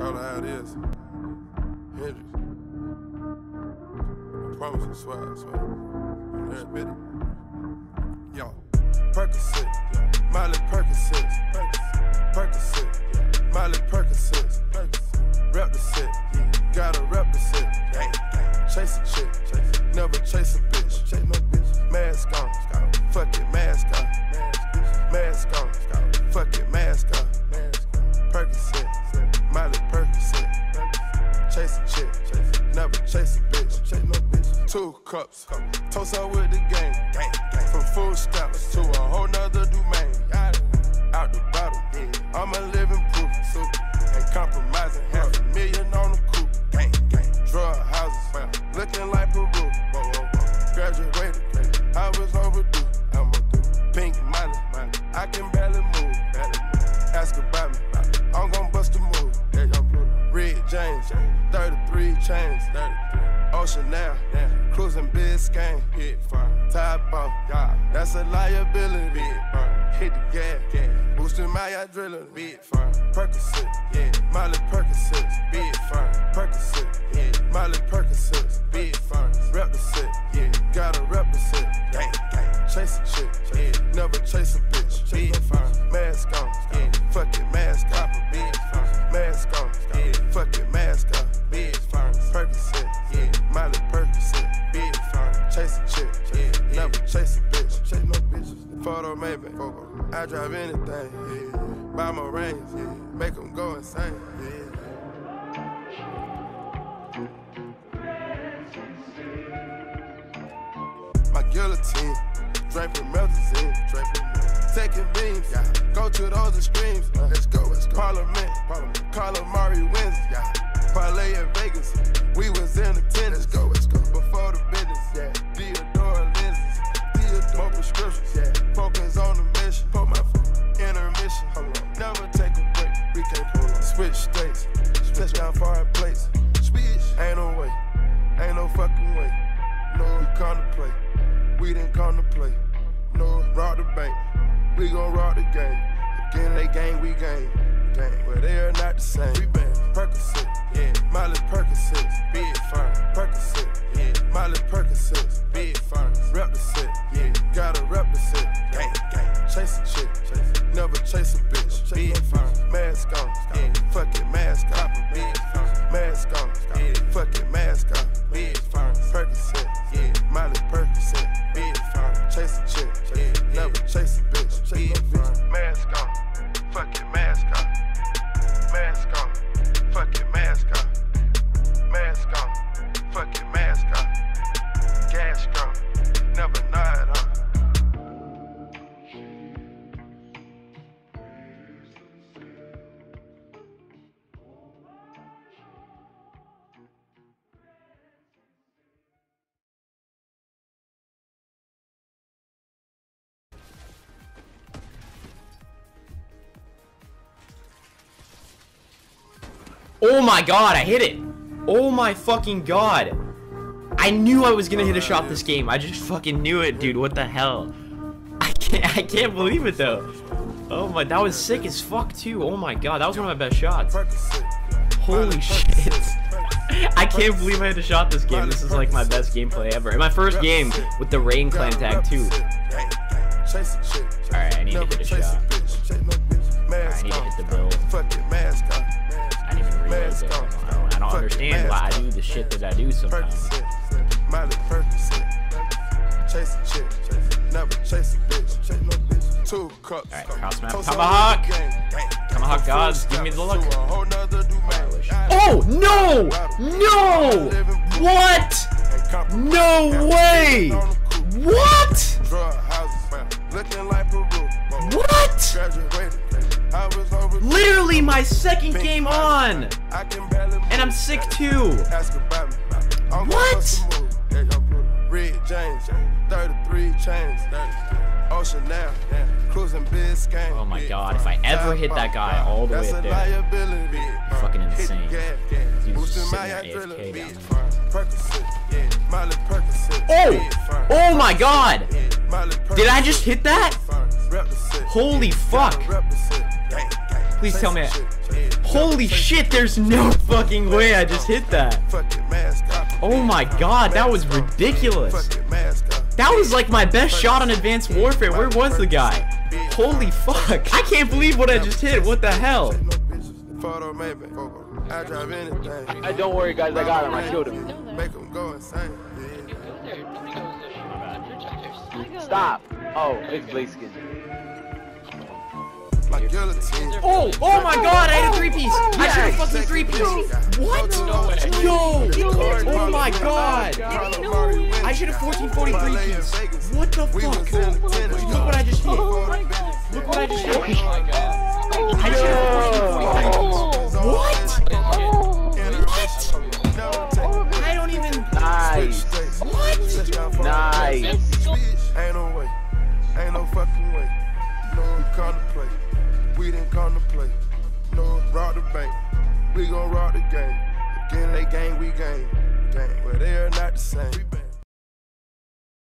call it how it is. Hendrix. I promise you, swear, I swear. I'm there, admit it. Yo, Percocet, Miley Percocet, Percocet, Miley Percocet, rep the set, gotta rep the set. Chase a chick, never chase a bitch. Chase no bitch. Mask on, fuck it, mask on. Mask on, fuck it, mask on. Percocet, Miley Percocet. Chase a chick, never chase a bitch. Chase no bitch. 2 cups, toast up with the game. From food stamps to a whole nother domain. Out the bottle, I'm a living proof. Ain't compromising, $500,000 on the coupe. Drug houses, looking like Peru. Graduated, I was overdue. Pink Miley, I can barely move. Ask about me, I'm gon' bust a move. Red James, 33 chains. Ocean now, cruising Biscayne. Top off, that's a liability. Hit the gas, boosting my adrenaline. Percocet, Miley Percocet, Percocet, Miley Percocet, rep the set, gotta rep the set. Chase a chick, never chase a bitch. Mask on, fuck it, mask on. Mask on, fuck it, mask on. Percocet, Miley Percocet, chase a chick, never chase a bitch. Chase no bitches. Photo maybe, I drive anything. Buy my range, make them go insane. My guillotine, draping melazine, taking beams, go to those extremes. Let's go. Parliament, Calamari wins, parlay in Vegas. We was in attendance. Let's go. Before the business, Theodore lenses, more prescriptions, focus on the mission. Put my intermission, never take a break. We can't pull on. Switch states, touchdown foreign plates. Ain't no way, ain't no fucking way. No, we come to play. We didn't come to play. No, rob the bank. We gon' rob the game. Again, they gang, we gang. But they are not the same. We been Percocet, Miley Percocet, big firm. Percocet, Miley Percocet, big firm. Rep the set, gotta rep the set. Chase a chick, never chase a bitch. Big firm. Mask on, fuck it, mask on. Mask on, fuck it, mask on. Big firm. Percocet, Miley Percocet, big firm. Chase a chick, never chase a bitch. Big firm. Mask on, fuck it, mask on. Mask on, fuck it, mask on. Mask on, fuck it, mask on. Gas strong, never nod on. Oh my god, I hit it! Oh my fucking god! I knew I was gonna hit a shot this game. I just fucking knew it, dude. What the hell? I can't believe it though. Oh my, that was sick as fuck too. Oh my god, that was one of my best shots. Holy shit. I can't believe I hit a shot this game. This is like my best gameplay ever. And my first game with the Rain Clan tag too. Alright, I need to hit a shot. Alright, I need to hit the bill. I didn't even realize it. I don't understand why I do the shit that I do sometimes. Alright, cross map. Tomahawk! Tomahawk gods, give me the look. Oh, no! No! What? No way! What? What? Literally my second game on! And I'm sick too! What? Red James, 33 chains. Ocean now, cruising Biscayne. Oh my god, if I ever hit that guy all the way up there, you're fucking insane. He's just sitting there AFK down there. Oh! Oh my god! Did I just hit that? Holy fuck! Please tell me. Holy shit, there's no fucking way I just hit that. Oh my god, that was ridiculous. That was like my best shot on Advanced Warfare. Where was the guy? Holy fuck. I can't believe what I just hit. What the hell? Don't worry, guys. I got him. I killed him. Stop. Oh, it's Blaziken. Oh my god, I had a 3-piece. I should have fucking 3-piece. What? Yo. Oh my god. I should have 1443 piece. What the fuck? Look what I just hit. Look what I just hit. I should have 1443 piece. What? What? I don't even. Nice. What? Nice. Ain't no way. Ain't no fucking way. No, we come to play. We didn't come to play. No, rob the bank. We gon' rob the game. Again, they gang, we gang. Gang, but they are not the same.